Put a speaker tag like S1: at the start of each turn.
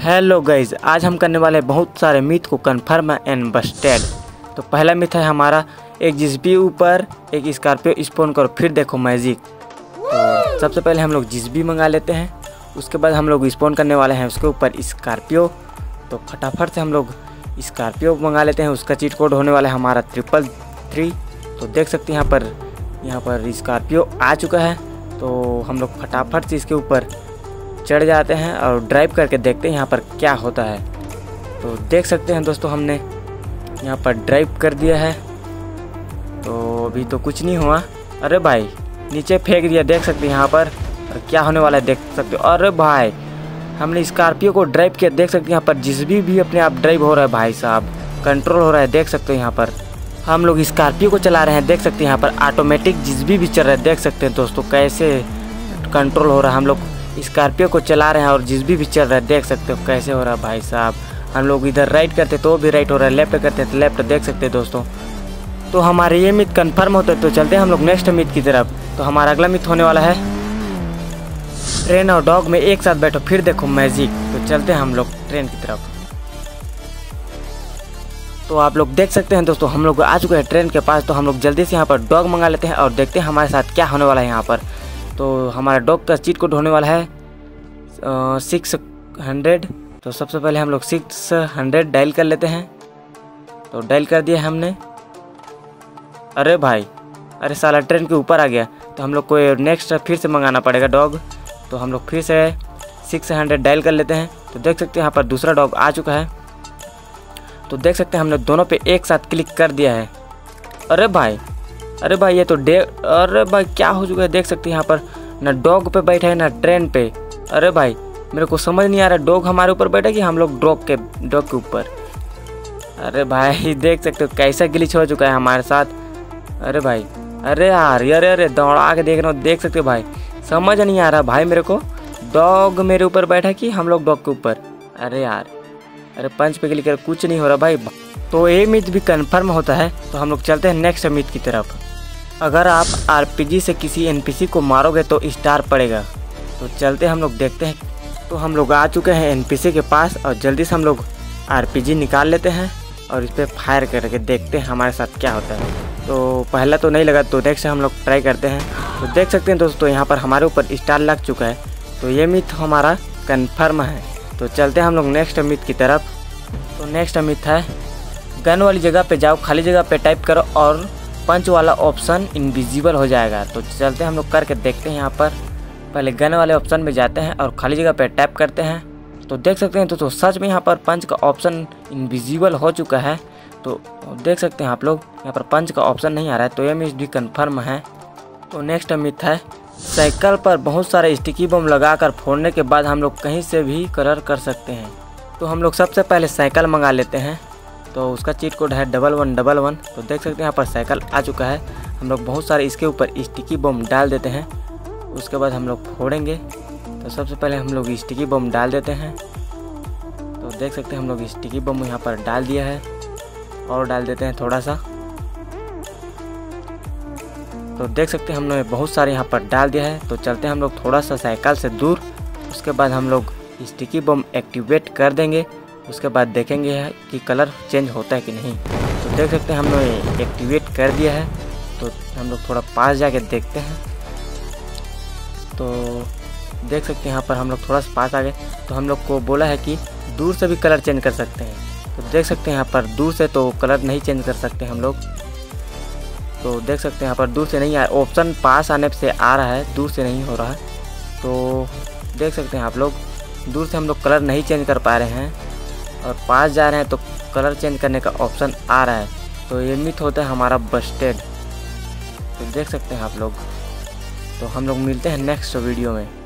S1: Hello guys, आज हम करने वाले बहुत सारे मिथ को कन्फर्म एंड बस्टेड। तो पहला मिथ है हमारा, एक जिसबी ऊपर एक स्कॉर्पियो स्पॉन करो फिर देखो मैजिक। तो सबसे पहले हम लोग जिसबी मंगा लेते हैं, उसके बाद हम लोग स्पॉन करने वाले हैं उसके ऊपर स्कॉर्पियो। तो फटाफट से हम लोग स्कॉर्पियो मंगा लेते हैं, उसका चीट कोड होने वाला है हमारा 333। तो देख सकते हैं यहाँ पर स्कॉर्पियो आ चुका है। तो हम लोग फटाफट से इसके ऊपर चढ़ जाते हैं और ड्राइव करके देखते हैं यहाँ पर क्या होता है। तो देख सकते हैं दोस्तों, हमने यहाँ पर ड्राइव कर दिया है। तो अभी तो कुछ नहीं हुआ। अरे भाई नीचे फेंक दिया, देख सकते हैं यहाँ पर और क्या होने वाला है देख सकते हो। अरे भाई हमने स्कॉर्पियो को ड्राइव किया, देख सकते हैं यहाँ पर जिसबी भी अपने आप ड्राइव हो रहा है भाई साहब, कंट्रोल हो रहा है। देख सकते हो यहाँ पर हम लोग स्कॉर्पियो को चला रहे हैं, देख सकते हैं यहाँ पर ऑटोमेटिक जिसबी भी चल रहा है। देख सकते हैं दोस्तों कैसे कंट्रोल हो रहा है। हम लोग स्कॉर्पियो को चला रहे हैं और जिसबी भी चल रहा है, देख सकते हो कैसे हो रहा है भाई साहब। हम लोग इधर राइट करते तो भी राइट हो रहा है, लेफ्ट करते तो लेफ्ट, देख सकते हैं दोस्तों। तो हमारे ये मिथ कंफर्म होता है। तो चलते हैं हम लोग नेक्स्ट मिथ की तरफ। तो हमारा अगला मिथ होने वाला है, ट्रेन और डॉग में एक साथ बैठो फिर देखो मैजिक। तो चलते हैं हम लोग ट्रेन की तरफ। तो आप लोग देख सकते हैं दोस्तों, हम लोग आ चुके हैं ट्रेन के पास। तो हम लोग जल्दी से यहाँ पर डॉग मंगा लेते हैं और देखते हैं हमारे साथ क्या होने वाला है यहाँ पर। तो हमारा डॉग का चीट कोड होने वाला है 600। तो सबसे पहले हम लोग 600 डायल कर लेते हैं। तो डायल कर दिया हमने। अरे भाई, अरे साला ट्रेन के ऊपर आ गया। तो हम लोग को नेक्स्ट फिर से मंगाना पड़ेगा डॉग। तो हम लोग फिर से 600 डायल कर लेते हैं। तो देख सकते हैं यहाँ पर दूसरा डॉग आ चुका है। तो देख सकते हैं हमने दोनों पे एक साथ क्लिक कर दिया है। अरे भाई ये तो अरे भाई क्या हो चुका है, देख सकते हैं यहाँ पर ना डॉग पे बैठा है ना ट्रेन पे। अरे भाई मेरे को समझ नहीं आ रहा, डॉग हमारे ऊपर बैठा कि हम लोग डॉग के ऊपर। अरे भाई देख सकते हो कैसा ग्लिच हो चुका है हमारे साथ। अरे भाई, अरे यार, अरे दौड़ा के देख रहा हूँ, देख सकते हो भाई समझ नहीं आ रहा भाई मेरे को, डॉग मेरे ऊपर बैठा कि हम लोग डॉग के ऊपर। अरे यार, अरे पंच पे क्लिक कर कुछ नहीं हो रहा भाई। तो ये मिथ भी कंफर्म होता है। तो हम लोग चलते हैं नेक्स्ट मिथ की तरफ। अगर आप आरपीजी से किसी एनपीसी को मारोगे तो स्टार पड़ेगा। तो चलते हम लोग देखते हैं। तो हम लोग आ चुके हैं एनपीसी के पास और जल्दी से हम लोग आरपीजी निकाल लेते हैं और इस पर फायर करके देखते हैं हमारे साथ क्या होता है। तो पहला तो नहीं लगा, तो नेक्स्ट हम लोग ट्राई करते हैं। तो देख सकते हैं दोस्तों यहाँ पर हमारे ऊपर स्टार लग चुका है। तो ये मिथ हमारा कन्फर्म है। तो चलते हैं हम लोग नेक्स्ट मिथ की तरफ। तो नेक्स्ट मिथ है, गन वाली जगह पे जाओ, खाली जगह पे टाइप करो और पंच वाला ऑप्शन इनविजिबल हो जाएगा। तो चलते हैं हम लोग करके देखते हैं। यहाँ पर पहले गन वाले ऑप्शन में जाते हैं और खाली जगह पे टैप करते हैं। तो देख सकते हैं तो सच में यहाँ पर पंच का ऑप्शन इनविजिबल हो चुका है। तो देख सकते हैं आप लोग यहाँ पर पंच का ऑप्शन नहीं आ रहा है। तो ये मिथ भी कन्फर्म है। तो नेक्स्ट मिथ है, साइकिल पर बहुत सारे स्टिकी बम लगाकर फोड़ने के बाद हम लोग कहीं से भी कलर कर सकते हैं। तो हम लोग सबसे पहले साइकिल मंगा लेते हैं। तो उसका चीट कोड है 1111। तो देख सकते हैं यहाँ पर साइकिल आ चुका है। हम लोग बहुत सारे इसके ऊपर स्टिकी बम डाल देते हैं, उसके बाद हम लोग फोड़ेंगे। तो सबसे पहले हम लोग स्टिकी बम डाल देते हैं। तो देख सकते हैं हम लोग स्टिकी बम यहाँ पर डाल दिया है और डाल देते हैं थोड़ा सा। तो देख सकते हैं हमने बहुत सारे यहाँ पर डाल दिया है। तो चलते हैं हम लोग थोड़ा सा साइकिल से दूर, उसके बाद हम लोग स्टिकी बम एक्टिवेट कर देंगे। उसके बाद देखेंगे कि कलर चेंज होता है कि नहीं। तो देख सकते हैं हमने एक्टिवेट कर दिया है। तो हम लोग थोड़ा पास जाके देखते हैं। तो देख सकते हैं यहाँ पर हम लोग थोड़ा सा पास आ गए। तो हम लोग को बोला है कि दूर से भी कलर चेंज कर सकते हैं। तो देख सकते हैं यहाँ पर दूर से तो कलर नहीं चेंज कर सकते हम लोग। तो देख सकते हैं यहाँ पर दूर से नहीं आ, ऑप्शन पास आने से आ रहा है, दूर से नहीं हो रहा है। तो देख सकते हैं आप लोग, दूर से हम लोग कलर नहीं चेंज कर पा रहे हैं और पास जा रहे हैं तो कलर चेंज करने का ऑप्शन आ रहा है। तो ये मिथ होता है हमारा बस्टेड। तो देख सकते हैं आप लोग। तो हम लोग मिलते हैं नेक्स्ट वीडियो में।